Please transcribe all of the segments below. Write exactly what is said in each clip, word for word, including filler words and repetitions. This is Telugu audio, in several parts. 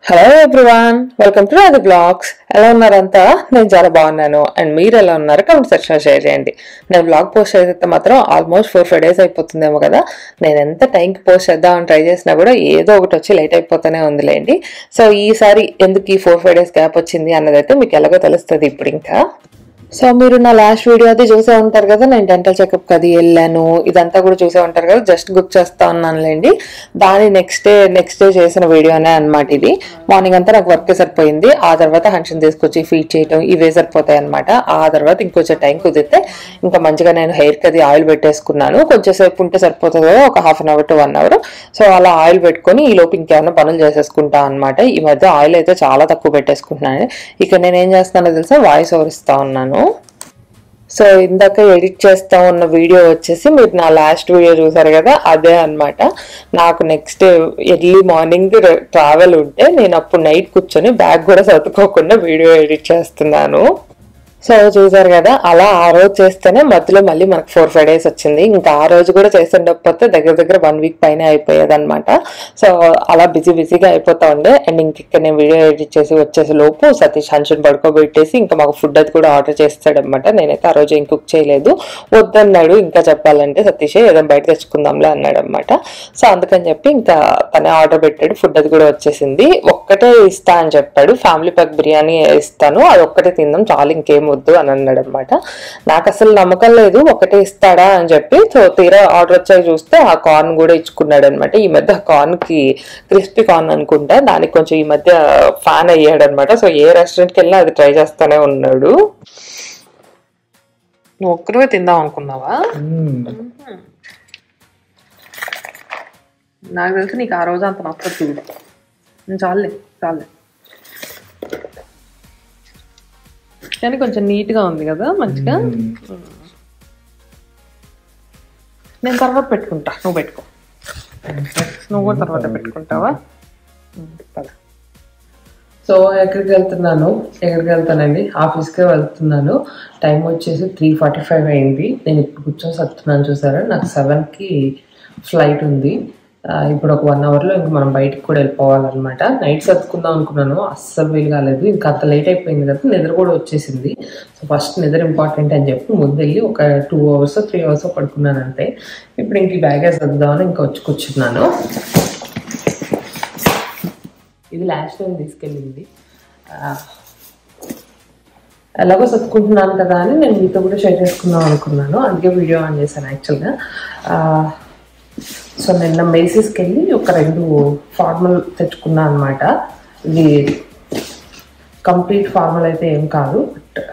Hello everyone, welcome to Radhi blogs. ఎలా ఉన్నారంతా? నేను చాలా బాగున్నాను. అండ్ మీరు ఎలా ఉన్నారు? కామెంట్ సెక్షన్లో షేర్ చేయండి. నేను బ్లాగ్ పోస్ట్ చేస్తే మాత్రం ఆల్మోస్ట్ ఫోర్ ఫైవ్ డేస్ అయిపోతుందేమో కదా. నేను ఎంత టైంకి పోస్ట్ చేద్దామని ట్రై చేసినా కూడా ఏదో ఒకటి వచ్చి లేట్ అయిపోతూనే ఉందిలేండి. సో ఈసారి ఎందుకు ఈ ఫోర్ ఫైవ్ డేస్ గ్యాప్ వచ్చింది అన్నదైతే మీకు ఎలాగో తెలుస్తుంది ఇప్పుడు. ఇంకా సో మీరు నా లాస్ట్ వీడియో అయితే చూసే ఉంటారు కదా, నేను డెంటల్ చెకప్ అది వెళ్ళాను, ఇదంతా కూడా చూసే ఉంటారు కదా. జస్ట్ గుర్తు చేస్తా ఉన్నానులేండి. దాని నెక్స్ట్ డే నెక్స్ట్ డే చేసిన వీడియోనే అనమాట ఇది. మార్నింగ్ అంతా నాకు వర్క్ సరిపోయింది. ఆ తర్వాత హన్షన్ తీసుకొచ్చి ఫీడ్ చేయడం ఇవే సరిపోతాయి అనమాట. ఆ తర్వాత ఇంకొంచెం టైం కుదిరితే ఇంకా మంచిగా నేను హెయిర్కి అది ఆయిల్ పెట్టేసుకున్నాను. కొంచెం సేపు ఉంటే సరిపోతుంది కదా, ఒక half an hour to one hour. So అలా ఆయిల్ పెట్టుకొని ఈ లోపు ఇంకేమైనా పనులు చేసేసుకుంటా అనమాట. ఈ మధ్య ఆయిల్ అయితే చాలా తక్కువ పెట్టేసుకుంటున్నాను. ఇక నేను ఏం చేస్తున్నానో తెలుసా, వాయిస్ ఓవర్ ఇస్తా ఉన్నాను. సో ఇందాక ఎడిట్ చేస్తా ఉన్న వీడియో వచ్చేసి మీరు నా లాస్ట్ వీడియో చూసారు కదా, అదే అనమాట. నాకు నెక్స్ట్ ఎర్లీ మార్నింగ్ ట్రావెల్ ఉంటే నేను అప్పుడు నైట్ కూర్చొని బ్యాగ్ కూడా సర్దుకోకుండా వీడియో ఎడిట్ చేస్తున్నాను. సో చూసారు కదా, అలా ఆ రోజు చేస్తేనే మధ్యలో మళ్ళీ మనకు ఫోర్ ఫైవ్ డేస్ వచ్చింది. ఇంకా ఆ రోజు కూడా చేస్తుండకపోతే దగ్గర దగ్గర వన్ వీక్ పైన అయిపోయేది అనమాట. సో అలా బిజీ బిజీగా అయిపోతా ఉండే. అండ్ ఇంక ఇక్కడ నేను వీడియో ఎడిట్ చేసి వచ్చేసి లోపు సతీష్ హన్షన్ పడుకోబెట్టేసి ఇంకా మాకు ఫుడ్ అది కూడా ఆర్డర్ చేస్తాడనమాట. నేనైతే ఆ రోజు ఏం కుక్ చేయలేదు, వద్దన్నాడు. ఇంకా చెప్పాలంటే సతీష్ ఏదైనా బయట తెచ్చుకుందాంలే అన్నాడు అనమాట. సో అందుకని చెప్పి ఇంకా తనే ఆర్డర్ పెట్టాడు. ఫుడ్ అది కూడా వచ్చేసింది. ఒక్కటే ఇస్తా అని చెప్పాడు, ఫ్యామిలీ ప్యాక్ బిర్యానీ ఇస్తాను, అది ఒక్కటే తిందాం చాలు, ఇంకేం వద్దు అని అన్నాడు అనమాట. నాకు అసలు నమ్మకం లేదు ఒకటే ఇస్తాడా అని చెప్పి. సో తీరా ఆర్డర్ వచ్చాక చూస్తే ఆ కార్న్ కూడా ఇచ్చుకున్నాడు అనమాట. ఈ మధ్య కార్న్ కి క్రిస్పీ కార్న్ అనుకుంటా, దానికి కొంచెం ఈ మధ్య ఫ్యాన్ అయ్యాడు అనమాట. సో ఏ రెస్టారెంట్కి వెళ్ళినా అది ట్రై చేస్తానే ఉన్నాడు. నువ్వు ఒక్కరే తిందాం అనుకున్నావా? నాకు తెలిసి నీకు ఆ రోజు అంత నచ్చదు. చాలే చాలే, కానీ కొంచెం నీట్గా ఉంది కదా, మంచిగా. నేను తర్వాత పెట్టుకుంటా, నువ్వు పెట్టుకో. నువ్వు కూడా తర్వాత పెట్టుకుంటావా? సో ఎక్కడికి వెళ్తున్నాను ఎక్కడికి వెళ్తానండి ఆఫీస్కే వెళ్తున్నాను. టైం వచ్చేసి త్రీ ఫార్టీ ఫైవ్ అయింది. నేను ఇప్పుడు కూర్చొని సత్తున్నాను చూసారా. నాకు సెవెన్కి ఫ్లైట్ ఉంది. ఇప్పుడు ఒక వన్ అవర్లో ఇంక మనం బయటకు కూడా వెళ్ళిపోవాలన్నమాట. నైట్ సర్దుకుందాం అనుకున్నాను, అస్సలు వీలు కాలేదు. ఇంకా అంత లేట్ అయిపోయింది కదా, నిద్ర కూడా వచ్చేసింది. సో ఫస్ట్ నిద్ర ఇంపార్టెంట్ అని చెప్పి ముందు వెళ్ళి ఒక టూ అవర్స్ త్రీ అవర్స్ పడుకున్నాను అంతే. ఇప్పుడు ఇంక ఈ బ్యాగేజ్ సర్దుదామని ఇంకా వచ్చి కూర్చున్నాను. ఇది లాస్ట్ టైం తీసుకెళ్ళింది. ఎలాగో సర్దుకుంటున్నాను కదా అని నేను మీతో కూడా షేర్ చేసుకుందాం అనుకున్నాను, అందుకే వీడియో ఆన్ చేశాను యాక్చువల్గా. సో నిన్న మేసిస్కి వెళ్ళి ఒక రెండు ఫార్మల్ తెచ్చుకున్నా అనమాట. ఇది కంప్లీట్ ఫార్మల్ అయితే ఏం కాదు, బట్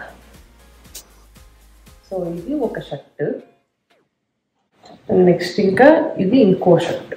సో ఇది ఒక షర్ట్, నెక్స్ట్ ఇంకా ఇది ఇంకో షర్ట్.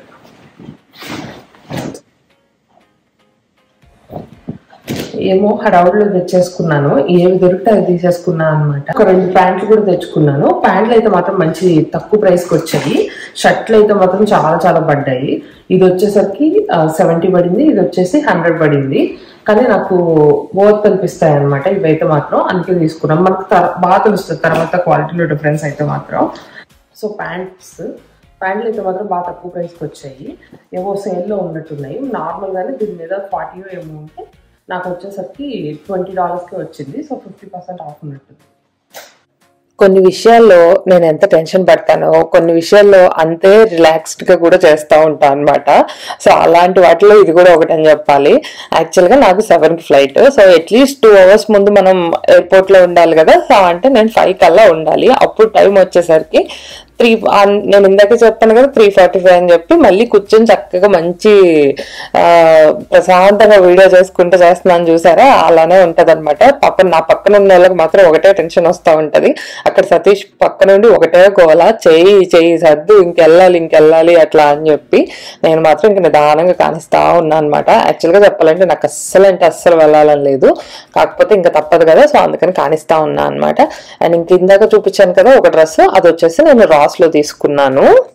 ఏమో హడావుడిలో తెచ్చేసుకున్నాను, ఏవి దొరికితే అది తీసేసుకున్నాను అనమాట. ఒక రెండు ప్యాంట్లు కూడా తెచ్చుకున్నాను. ప్యాంట్లు అయితే మాత్రం మంచి తక్కువ ప్రైస్కి వచ్చాయి, షర్ట్లు అయితే మాత్రం చాలా చాలా పడ్డాయి. ఇది వచ్చేసరికి సెవెంటీ పడింది, ఇది వచ్చేసి హండ్రెడ్ పడింది. కానీ నాకు బోత్ కనిపిస్తాయి అనమాట ఇవైతే మాత్రం, అందుకే తీసుకున్నాం. మనకు బాగా తెలుస్తుంది తర్వాత క్వాలిటీలో డిఫరెన్స్ అయితే మాత్రం. సో ప్యాంట్స్ ప్యాంట్లు అయితే మాత్రం బాగా తక్కువ ప్రైస్కి వచ్చాయి, ఏవో సేల్లో ఉన్నట్టున్నాయి. నార్మల్గానే దీని మీద ఫార్టీ ఏమో ఉంటే నాకు వచ్చేసరికి ట్వంటీ డాలర్స్కే వచ్చింది. సో ఫిఫ్టీ పర్సెంట్ ఆఫ్ ఉన్నట్టుంది. కొన్ని విషయాల్లో నేను ఎంత టెన్షన్ పడతానో కొన్ని విషయాల్లో అంతే రిలాక్స్డ్గా కూడా చేస్తూ ఉంటాను అనమాట. సో అలాంటి వాటిలో ఇది కూడా ఒకటి అని చెప్పాలి. యాక్చువల్గా నాకు సెవెన్కి flight, so at least two hours ముందు మనం ఎయిర్పోర్ట్లో ఉండాలి కదా. సో అంటే నేను ఫైవ్ కల్లా ఉండాలి. అప్పుడు టైం వచ్చేసరికి త్రీ నేను ఇందాక చెప్పాను కదా త్రీ ఫార్టీ ఫైవ్ అని చెప్పి మళ్ళీ కూర్చొని చక్కగా మంచి ప్రశాంతంగా వీడియో చేసుకుంటూ చేస్తున్నాను చూసారా, అలానే ఉంటది అనమాట. పక్కన నా పక్కన ఉన్న వాళ్ళకి మాత్రం ఒకటే టెన్షన్ వస్తూ ఉంటది. అక్కడ సతీష్ పక్క నుండి ఒకటే గోల, చెయ్యి చెయ్యి సర్దు, ఇంకెళ్ళాలి ఇంకెళ్ళాలి అట్లా అని చెప్పి. నేను మాత్రం ఇంక నిదానంగా కానిస్తా ఉన్నా అనమాట. యాక్చువల్గా చెప్పాలంటే నాకు అస్సలు అంటే అస్సలు వెళ్ళాలని లేదు, కాకపోతే ఇంకా తప్పదు కదా, సో అందుకని కానిస్తా ఉన్నా అనమాట. అండ్ ఇంక ఇందాక చూపించాను కదా ఒక డ్రెస్, అది వచ్చేసి నేను రాస్ లో తీసుకున్నాను.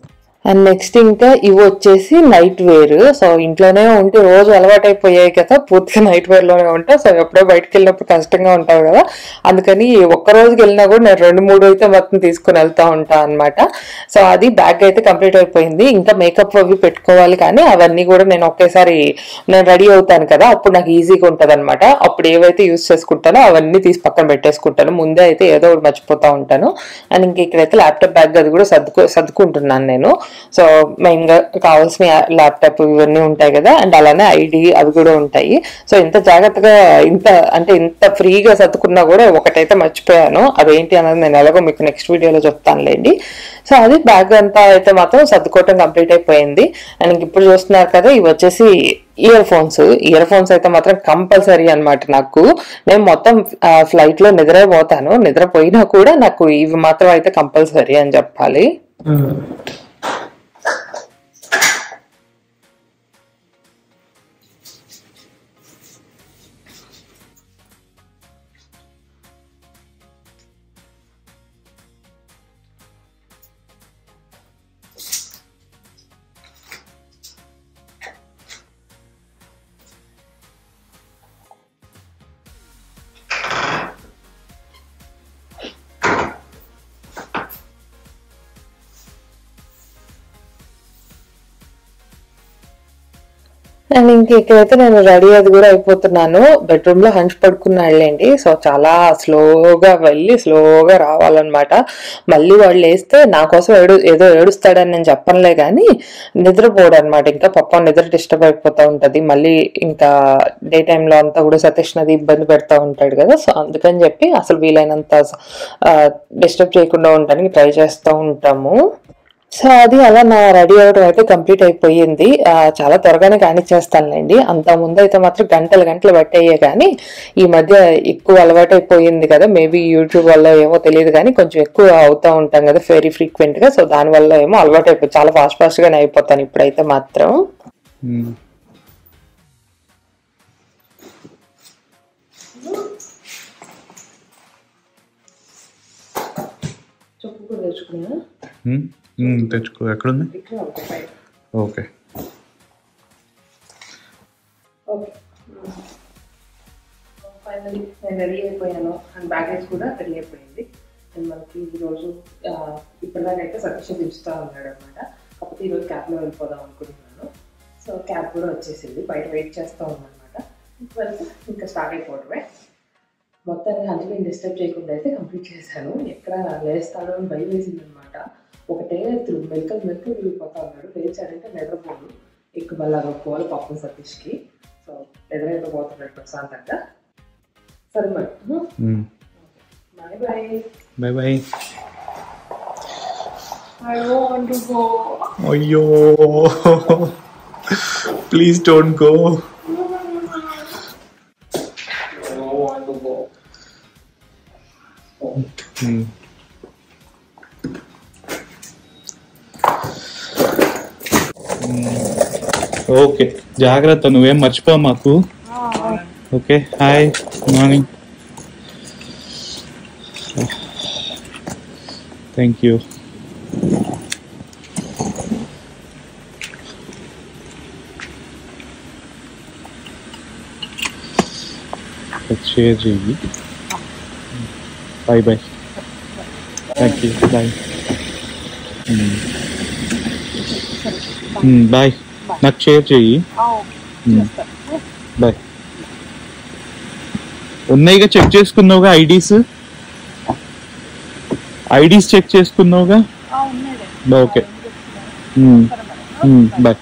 అండ్ నెక్స్ట్ ఇంకా ఇవి వచ్చేసి నైట్ వేర్. సో ఇంట్లోనే ఉంటే రోజు అలవాటు అయిపోయాయి కదా, పూర్తిగా నైట్ వేర్ లోనే ఉంటా. సో ఎప్పుడో బయటకు వెళ్ళినప్పుడు కష్టంగా ఉంటావు కదా, అందుకని ఒక్క రోజుకి వెళ్ళినా కూడా నేను రెండు మూడు అయితే మొత్తం తీసుకుని వెళ్తా ఉంటా అనమాట. సో అది బ్యాగ్ అయితే కంప్లీట్ అయిపోయింది. ఇంకా మేకప్ అవి పెట్టుకోవాలి, కానీ అవన్నీ కూడా నేను ఒకేసారి నేను రెడీ అవుతాను కదా, అప్పుడు నాకు ఈజీగా ఉంటది అనమాట. అప్పుడు ఏవైతే యూస్ చేసుకుంటానో అవన్నీ తీసి పక్కన పెట్టేసుకుంటాను. ముందే అయితే ఏదో ఒకటి మర్చిపోతా ఉంటాను. అండ్ ఇంక ఇక్కడైతే ల్యాప్టాప్ బ్యాగ్ అది కూడా సర్దుకు సర్దుకుంటున్నాను నేను. సో మెయిన్ గా కావాల్సిన ల్యాప్టాప్ ఇవన్నీ ఉంటాయి కదా, అండ్ అలానే ఐడి అవి కూడా ఉంటాయి. సో ఇంత జాగ్రత్తగా ఇంత అంటే ఇంత ఫ్రీగా సర్దుకున్నా కూడా ఒకటైతే మర్చిపోయాను. అదేంటి అన్నది నేను ఎలాగో మీకు నెక్స్ట్ వీడియోలో చెప్తానులేండి. సో అది బ్యాగ్ అంతా అయితే మాత్రం సర్దుకోవటం కంప్లీట్ అయిపోయింది. అండ్ ఇప్పుడు చూస్తున్నారు కదా, ఇవి వచ్చేసి ఇయర్ ఫోన్స్. ఇయర్ ఫోన్స్ అయితే మాత్రం కంపల్సరీ అనమాట నాకు. నేను మొత్తం ఫ్లైట్ లో నిద్రపోతాను, నిద్రపోయినా కూడా నాకు ఇవి మాత్రం అయితే కంపల్సరీ అని చెప్పాలి. అండ్ ఇంక ఇక్కడైతే నేను రెడీ అది కూడా అయిపోతున్నాను. బెడ్రూమ్ లో హంచ్ పడుకున్నాడులేండి. సో చాలా స్లోగా వెళ్ళి స్లోగా రావాలన్నమాట. మళ్ళీ వాళ్ళు వేస్తే నా కోసం ఏడు ఏదో ఏడుస్తాడని నేను చెప్పనులే, కానీ నిద్రపోడు అనమాట. ఇంకా పప్ప నిద్ర డిస్టర్బ్ అయిపోతూ ఉంటది. మళ్ళీ ఇంకా డే టైంలో అంతా కూడా సతీష్ నది ఇబ్బంది పెడతా ఉంటాడు కదా. సో అందుకని చెప్పి అసలు వీలైనంత డిస్టర్బ్ చేయకుండా ఉండడానికి ట్రై చేస్తూ ఉంటాము. సో అది అలా నా రెడీ అవ్వడం అయితే కంప్లీట్ అయిపోయింది. చాలా త్వరగానే కానిచ్చేస్తానులేండి. అంత ముందు అయితే మాత్రం గంటలు గంటలు పట్టయ్యే, కానీ ఈ మధ్య ఎక్కువ అలవాటు అయిపోయింది కదా, మేబీ యూట్యూబ్ వల్ల ఏమో తెలియదు, కానీ కొంచెం ఎక్కువ అవుతూ ఉంటాం కదా వెరీ ఫ్రీక్వెంట్ గా. సో దాని వల్ల ఏమో అలవాటు అయిపోయి చాలా ఫాస్ట్ ఫాస్ట్ గానే అయిపోతాను ఇప్పుడైతే మాత్రం. చెప్పు కూడా తెచ్చుకున్నా తెచ్చుకో. ఎక్కడుంది? ఓకే ఓకే ఫైనల్లీ నేను రెడీ అయిపోయాను. అండ్ బ్యాగేజ్ కూడా రెడీ అయిపోయింది. అండ్ మనకి ఈరోజు ఇప్పటిదాకా అయితే సతీష్ దించుతూ ఉన్నాడు అనమాట. కాకపోతే ఈరోజు క్యాబ్లో వెళ్ళిపోదాం అనుకుంటున్నాను. సో క్యాబ్ కూడా వచ్చేసింది, బయట వెయిట్ చేస్తూ ఉందన్నమాట. వెళ్తే ఇంకా స్టార్ట్ అయిపోవడమే. మొత్తాన్ని అంజలిని డిస్టర్బ్ చేయకుండా అయితే కంప్లీట్ చేశాను. ఎక్కడ లేస్తాడో అని భయం వేసింది అనమాట. ఒకటే తిరుగు మెలకలు మెలకలు తిరిగిపోతా ఉన్నాడు. లేచాడంటే నిద్రపోడు. ఎక్కువ మళ్ళీ అదొక్కోవాలి పాపం సతీష్కి. సో నిద్ర నిద్రపోతున్నాడు ప్రశాంతంగా. సరే మరి bye bye. Bye bye. I don't want to go. అయ్యో please don't go. I don't want to go. Hmm. Okay జాగ్రత్త, నువ్వేం మర్చిపో మాకు. Okay hi good morning. Thank you. Share చెయ్యి. Bye bye. Thank you bye. Bye. నాకు షేర్ చెయ్యి. బాయ్. ఉన్నాయిగా, చెక్ చేసుకున్నావుగా ఐడీస్? ఐడీస్ చెక్ చేసుకున్నావుగా? Okay bye.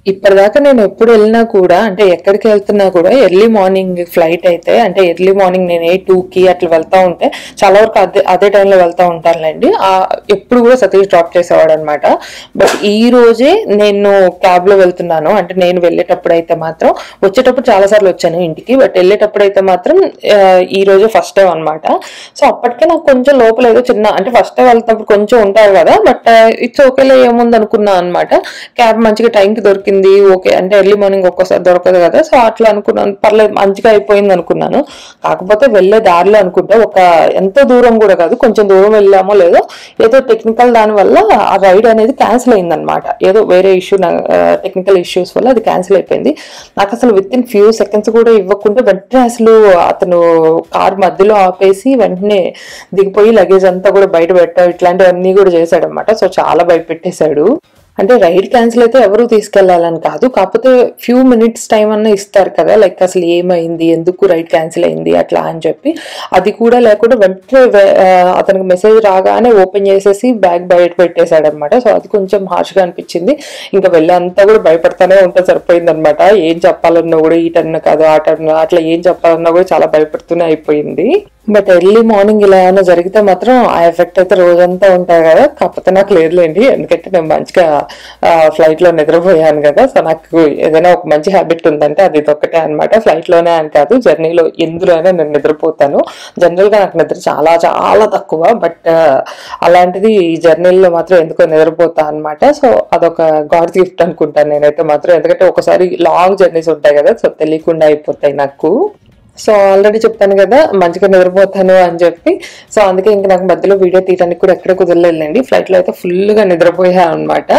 ఇప్పటిదాకా నేను ఎప్పుడు వెళ్ళినా కూడా అంటే ఎక్కడికి వెళ్తున్నా కూడా ఎర్లీ మార్నింగ్ ఫ్లైట్ అయితే అంటే ఎర్లీ మార్నింగ్ నేను ఏ టూకి అట్లా వెళ్తా ఉంటే చాలా వరకు అదే అదే టైంలో వెళ్తా ఉంటానులేండి. ఎప్పుడు కూడా సతీష్ డ్రాప్ చేసేవాడు అనమాట. బట్ ఈ రోజే నేను క్యాబ్ లో వెళ్తున్నాను. అంటే నేను వెళ్ళేటప్పుడు అయితే మాత్రం వచ్చేటప్పుడు చాలా సార్లు వచ్చాను ఇంటికి, బట్ వెళ్ళేటప్పుడు అయితే మాత్రం ఈ రోజే ఫస్ట్ టైం అనమాట. సో అప్పటికే నాకు కొంచెం లోపల ఏదో చిన్న అంటే ఫస్ట్ టైం వెళ్తున్నప్పుడు కొంచెం ఉంటారు కదా, బట్ ఇట్స్ ఓకేలో ఏముంది అనుకున్నా అనమాట. క్యాబ్ మంచిగా టైంకి దొరికింది, ఓకే అంటే ఎర్లీ మార్నింగ్ ఒక్కోసారి దొరకదు కదా, సో అట్లా అనుకున్నాను, పర్లేదు మంచిగా అయిపోయింది అనుకున్నాను. కాకపోతే వెళ్ళే దారిలో అనుకుంటే ఒక ఎంతో దూరం కూడా కాదు, కొంచెం దూరం వెళ్ళామో లేదో ఏదో టెక్నికల్ దాని వల్ల ఆ రైడ్ అనేది క్యాన్సిల్ అయింది అనమాట. ఏదో వేరే ఇష్యూ టెక్నికల్ ఇష్యూస్ వల్ల అది క్యాన్సిల్ అయిపోయింది. నాకు అసలు విత్ ఇన్ ఫ్యూ సెకండ్స్ కూడా ఇవ్వకుండా వెంటనే అసలు అతను కార్ మధ్యలో ఆపేసి వెంటనే దిగిపోయి లగేజ్ అంతా కూడా బయట పెట్టాడు, ఇట్లాంటివన్నీ కూడా చేశాడు అనమాట. సో చాలా భయపెట్టేశాడు. అంటే రైడ్ క్యాన్సిల్ అయితే ఎవరు తీసుకెళ్లాలని కాదు, కాకపోతే ఫ్యూ మినిట్స్ టైం అన్న ఇస్తారు కదా, లైక్ అసలు ఏమైంది, ఎందుకు రైడ్ క్యాన్సిల్ అయింది అట్లా అని చెప్పి. అది కూడా లేకుండా వెంటనే అతనికి మెసేజ్ రాగానే ఓపెన్ చేసేసి బ్యాగ్ బయట పెట్టేశాడు అనమాట. సో అది కొంచెం హార్ష్గా అనిపించింది. ఇంకా వెళ్ళంతా కూడా భయపడతానే ఉంటే సరిపోయింది అనమాట. ఏం చెప్పాలన్నా కూడా ఈ టర్న్ కాదు ఆ టర్న్ అట్లా ఏం చెప్పాలన్నా కూడా చాలా భయపడుతూనే అయిపోయింది. బట్ ఎర్లీ మార్నింగ్ ఇలా ఏమైనా జరిగితే మాత్రం ఆ ఎఫెక్ట్ అయితే రోజంతా ఉంటాయి కదా. కాకపోతే నాకు లేదులేండి, ఎందుకంటే నేను మంచిగా ఫ్లైట్ లో నిద్రపోయాను కదా. సో నాకు ఏదైనా ఒక మంచి హ్యాబిట్ ఉందంటే అది ఒక్కటే అనమాట. ఫ్లైట్ లోనే అని కాదు, జర్నీలో ఎందులో అయినా నేను నిద్రపోతాను. జనరల్ గా నాకు నిద్ర చాలా చాలా తక్కువ, బట్ అలాంటిది ఈ జర్నీలో మాత్రం ఎందుకో నిద్రపోతా అనమాట. సో అదొక గాడ్ గిఫ్ట్ అనుకుంటాను నేనైతే మాత్రం, ఎందుకంటే ఒకసారి లాంగ్ జర్నీస్ ఉంటాయి కదా, సో తెలియకుండా అయిపోతాయి నాకు. సో ఆల్రెడీ చెప్పాను కదా మంచిగా నిద్రపోతాను అని చెప్పి, సో అందుకే ఇంకా నాకు మధ్యలో వీడియో తీయడానికి కూడా ఎక్కడ కుదరలేదండి. ఫ్లైట్ లో అయితే ఫుల్ గా నిద్రపోయాను అనమాట.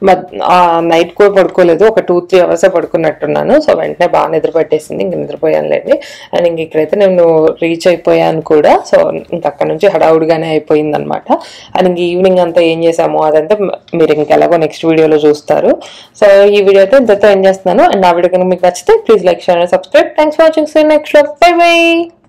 ఆ నైట్ కూడా పడుకోలేదు, ఒక టూ త్రీ అవర్స్ పడుకున్నట్టున్నాను. సో వెంటనే బాగా నిద్ర పట్టేసింది, ఇంక నిద్రపోయానులేండి. అండ్ ఇంక ఇక్కడైతే నేను రీచ్ అయిపోయాను కూడా. సో ఇంక అక్కడ నుంచి హడావుడిగానే అయిపోయింది అనమాట. అండ్ ఇంక ఈవినింగ్ అంతా ఏం చేసాము అదంతా మీరు ఇంకెలాగో నెక్స్ట్ వీడియోలో చూస్తారు. సో ఈ వీడియో అయితే ఇంతతో ఏం చేస్తున్నాను. అండ్ నా వీడియో కనుక మీకు నచ్చితే please like share and subscribe. Thanks for watching. See next. Bye bye.